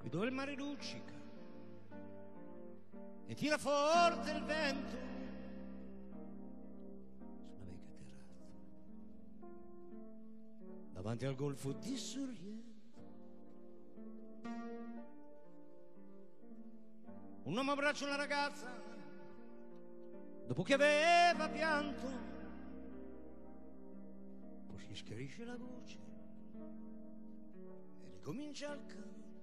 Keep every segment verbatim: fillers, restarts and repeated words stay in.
qui dove il mare luccica e tira forte il vento su una vecchia terrazza davanti al golfo di Sorrento. Un uomo abbraccia una ragazza dopo che aveva pianto, poi si schiarisce la voce e ricomincia il canto.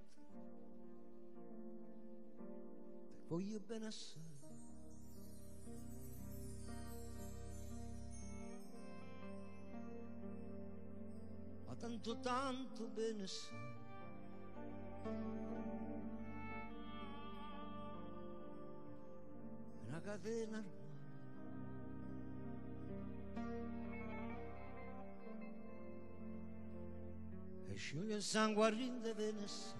Te voglio bene assai, ma tanto tanto bene sai. Una catena ormai e scioglie il sangue a rinde venesse.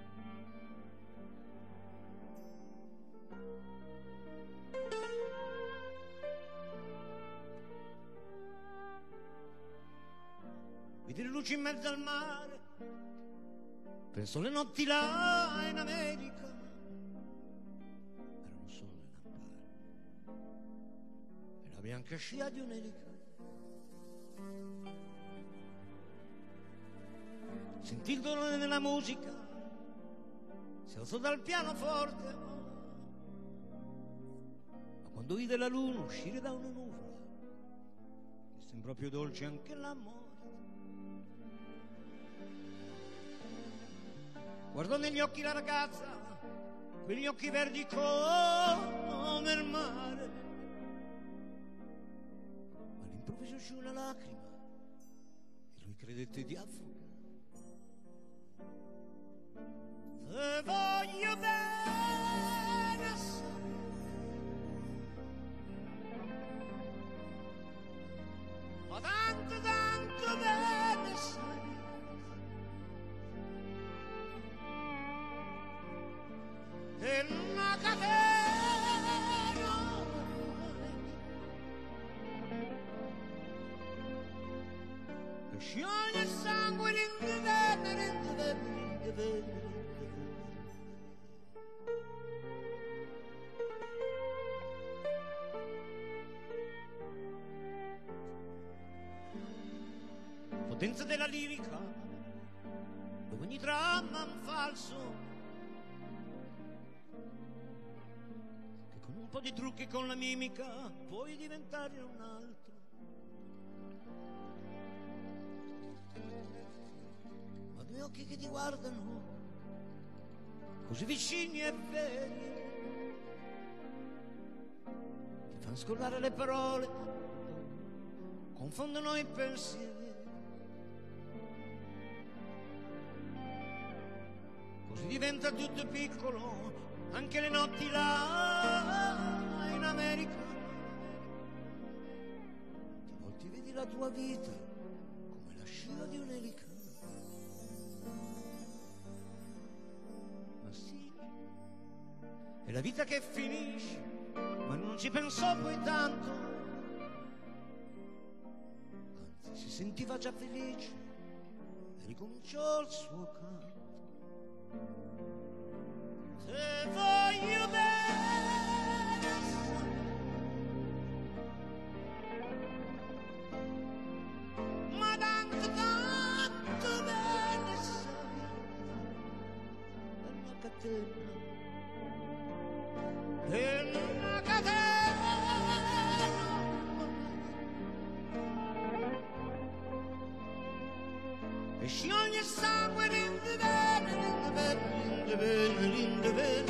Vedi le luci in mezzo al mare, penso le notti là in America. La bianca scia di un'elica, sentì il dolore nella musica, si alzò dal pianoforte, ma quando vide la luna uscire da una nuvola, che sembrò più dolce anche la morte, guardò negli occhi la ragazza, quegli occhi verdi come il mare. All'improvviso uscì una lacrima e lui credette di affogare. Te voglio bene assai, ma tanto tanto bene sai, e una catena scioglie il sangue, l'indivenne, l'indivenne, l'indivenne. Potenza della lirica, dove ogni dramma è un falso, che con un po' di trucchi e con la mimica puoi diventare un altro. Ma due occhi che ti guardano così vicini e veri, ti fanno scollare le parole, confondono i pensieri. Così diventa tutto piccolo, anche le notti là in America. Ti volti e vedi la tua vita come la scia di un'elica. Ma sì, è la vita che finisce, ma non ci pensò poi tanto. Anzi, si sentiva già felice e ricominciò il suo canto. Te voglio bene assai, ma tanto tanto bene sai, è una catena, è una catena, e scioglie il sangue, rinde bene, rinde bene, rinde bene, rinde bene.